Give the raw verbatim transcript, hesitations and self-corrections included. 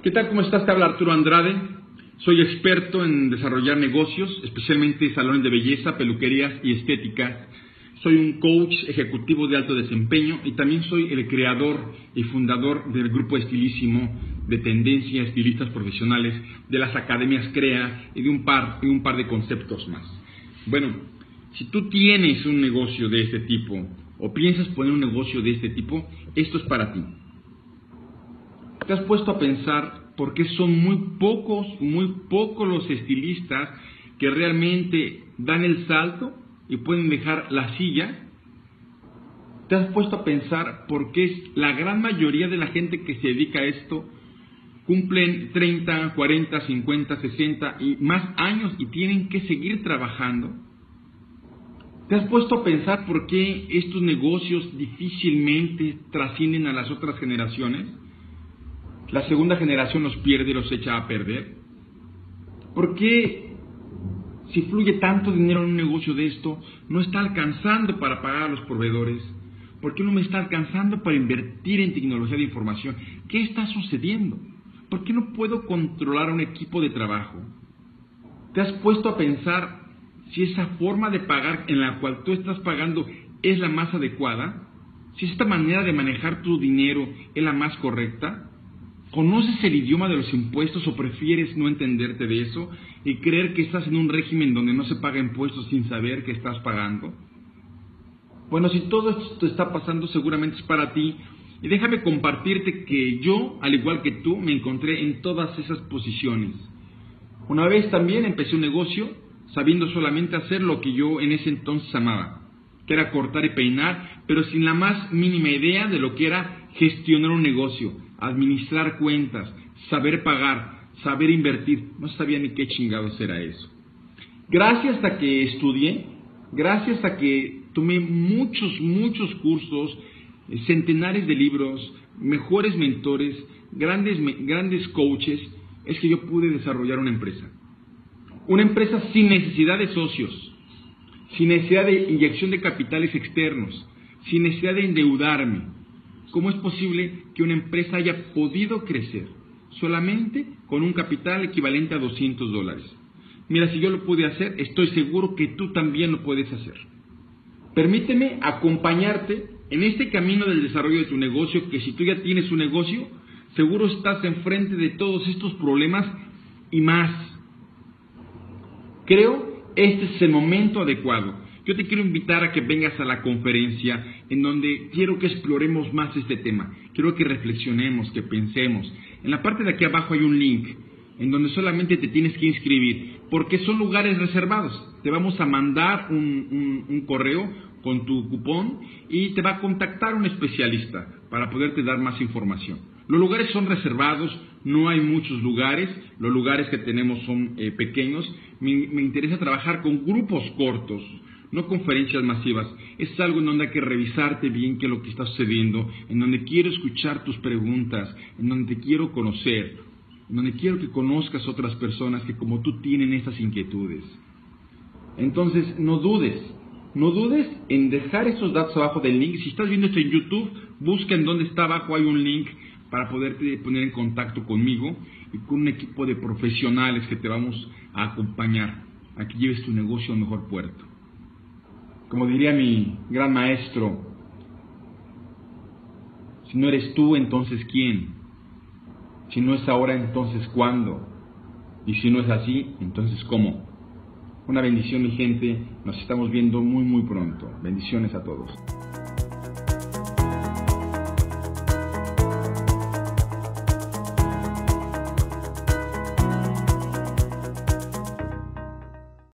¿Qué tal? ¿Cómo estás? Te habla Arturo Andrade. Soy experto en desarrollar negocios, especialmente salones de belleza, peluquerías y estéticas. Soy un coach ejecutivo de alto desempeño y también soy el creador y fundador del grupo estilísimo de tendencia estilistas profesionales, de las academias CREA y de un par, y un par de conceptos más. Bueno, si tú tienes un negocio de este tipo o piensas poner un negocio de este tipo, esto es para ti. ¿Te has puesto a pensar por qué son muy pocos, muy pocos los estilistas que realmente dan el salto y pueden dejar la silla? ¿Te has puesto a pensar por qué la gran mayoría de la gente que se dedica a esto cumplen treinta, cuarenta, cincuenta, sesenta y más años y tienen que seguir trabajando? ¿Te has puesto a pensar por qué estos negocios difícilmente trascienden a las otras generaciones? La segunda generación los pierde y los echa a perder. ¿Por qué, si fluye tanto dinero en un negocio de esto, no está alcanzando para pagar a los proveedores? ¿Por qué no me está alcanzando para invertir en tecnología de información? ¿Qué está sucediendo? ¿Por qué no puedo controlar a un equipo de trabajo? ¿Te has puesto a pensar si esa forma de pagar en la cual tú estás pagando es la más adecuada? ¿Si esta manera de manejar tu dinero es la más correcta? ¿Conoces el idioma de los impuestos o prefieres no entenderte de eso y creer que estás en un régimen donde no se paga impuestos sin saber que estás pagando? Bueno, si todo esto te está pasando, seguramente es para ti. Y déjame compartirte que yo, al igual que tú, me encontré en todas esas posiciones. Una vez también empecé un negocio sabiendo solamente hacer lo que yo en ese entonces amaba, que era cortar y peinar, pero sin la más mínima idea de lo que era gestionar un negocio, administrar cuentas, saber pagar, saber invertir. No sabía ni qué chingados era eso. Gracias a que estudié, gracias a que tomé muchos, muchos cursos, centenares de libros, mejores mentores, grandes, grandes coaches, es que yo pude desarrollar una empresa. Una empresa sin necesidad de socios, sin necesidad de inyección de capitales externos, sin necesidad de endeudarme. ¿Cómo es posible que una empresa haya podido crecer solamente con un capital equivalente a doscientos dólares? Mira, si yo lo pude hacer, estoy seguro que tú también lo puedes hacer. Permíteme acompañarte en este camino del desarrollo de tu negocio, que si tú ya tienes un negocio, seguro estás enfrente de todos estos problemas y más. Creo este es el momento adecuado. Yo te quiero invitar a que vengas a la conferencia en donde quiero que exploremos más este tema. Quiero que reflexionemos, que pensemos. En la parte de aquí abajo hay un link en donde solamente te tienes que inscribir, porque son lugares reservados. Te vamos a mandar un, un, un correo con tu cupón y te va a contactar un especialista para poderte dar más información. Los lugares son reservados, no hay muchos lugares, los lugares que tenemos son eh, pequeños. Me, me interesa trabajar con grupos cortos, no conferencias masivas. Es algo en donde hay que revisarte bien qué es lo que está sucediendo, en donde quiero escuchar tus preguntas, en donde te quiero conocer, en donde quiero que conozcas otras personas que como tú tienen estas inquietudes. Entonces, no dudes, no dudes en dejar esos datos abajo del link. Si estás viendo esto en YouTube, busca en donde está abajo, hay un link para poderte poner en contacto conmigo y con un equipo de profesionales que te vamos a acompañar a que lleves tu negocio a un mejor puerto. Como diría mi gran maestro, si no eres tú, entonces ¿quién? Si no es ahora, entonces ¿cuándo? Y si no es así, entonces ¿cómo? Una bendición, mi gente. Nos estamos viendo muy, muy pronto. Bendiciones a todos.